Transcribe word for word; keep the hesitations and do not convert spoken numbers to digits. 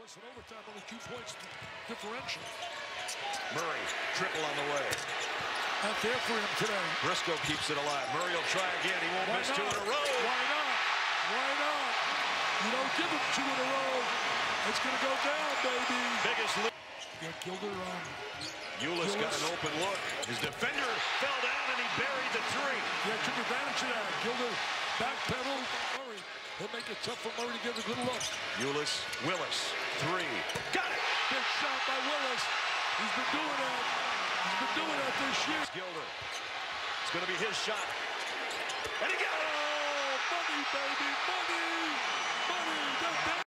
less in overtime, only two points differential. Murray, triple on the way. Not there for him today. Briscoe keeps it alive. Murray will try again. He won't Why miss not? two in a row. Why not? Why not? You don't give him two in a row. It's going to go down, baby. Biggest lead. You got Gilder on. Ulis got an open look. His defender fell down and he buried the three. Yeah, took advantage of that. Gilder backpedaled. Murray. He'll make it tough for Murray to get a good look. Ulis, Willis, three. Got it! Big shot by Willis. He's been doing that. He's been doing that this year. Gilder. It's going to be his shot. And he got it! Oh, money, baby, money, money.